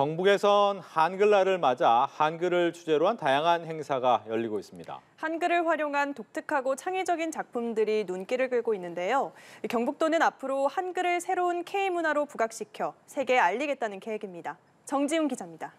경북에선 한글날을 맞아 한글을 주제로 한 다양한 행사가 열리고 있습니다. 한글을 활용한 독특하고 창의적인 작품들이 눈길을 끌고 있는데요. 경북도는 앞으로 한글을 새로운 K문화로 부각시켜 세계에 알리겠다는 계획입니다. 정지훈 기자입니다.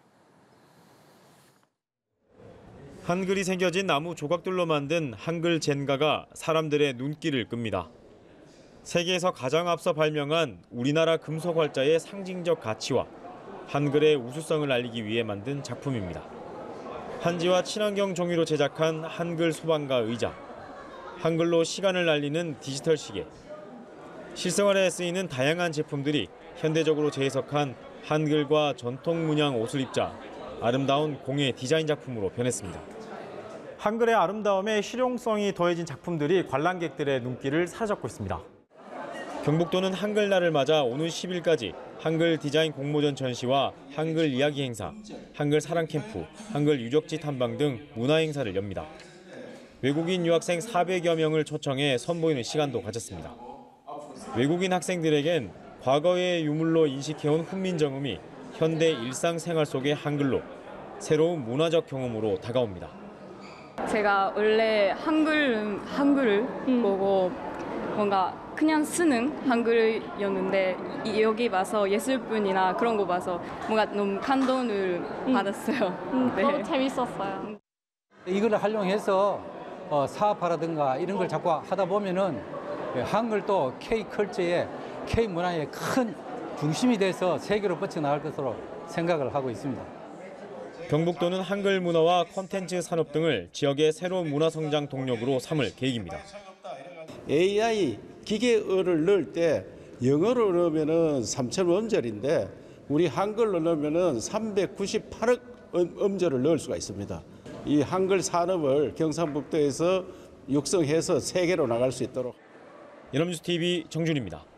한글이 새겨진 나무 조각들로 만든 한글 젠가가 사람들의 눈길을 끕니다. 세계에서 가장 앞서 발명한 우리나라 금속 활자의 상징적 가치와 한글의 우수성을 알리기 위해 만든 작품입니다. 한지와 친환경 종이로 제작한 한글 소방과 의자, 한글로 시간을 알리는 디지털 시계, 실생활에 쓰이는 다양한 제품들이 현대적으로 재해석한 한글과 전통 문양 옷을 입자 아름다운 공예 디자인 작품으로 변했습니다. 한글의 아름다움에 실용성이 더해진 작품들이 관람객들의 눈길을 사로잡고 있습니다. 경북도는 한글날을 맞아 오는 10일까지 한글 디자인 공모전 전시와 한글 이야기 행사, 한글 사랑 캠프, 한글 유적지 탐방 등 문화 행사를 엽니다. 외국인 유학생 400여 명을 초청해 선보이는 시간도 가졌습니다. 외국인 학생들에겐 과거의 유물로 인식해온 훈민정음이 현대 일상생활 속의 한글로 새로운 문화적 경험으로 다가옵니다. 제가 원래 한글을 보고 뭔가 그냥 쓰는 한글이었는데 여기 와서 예술분이나 그런 거 봐서 뭔가 너무 감동을 받았어요. 네. 너무 재밌었어요. 이걸 활용해서 사업하라든가 이런 걸 자꾸 하다 보면은 한글도 K컬처의 K문화의 큰 중심이 돼서 세계로 뻗쳐나갈 것으로 생각을 하고 있습니다. 경북도는 한글 문화와 콘텐츠 산업 등을 지역의 새로운 문화 성장 동력으로 삼을 계획입니다. AI 기계어를 넣을 때 영어로 넣으면은 3,000 음절인데 우리 한글로 넣으면은 398억 음절을 넣을 수가 있습니다. 이 한글 산업을 경상북도에서 육성해서 세계로 나갈 수 있도록. 연합뉴스 TV 정준입니다.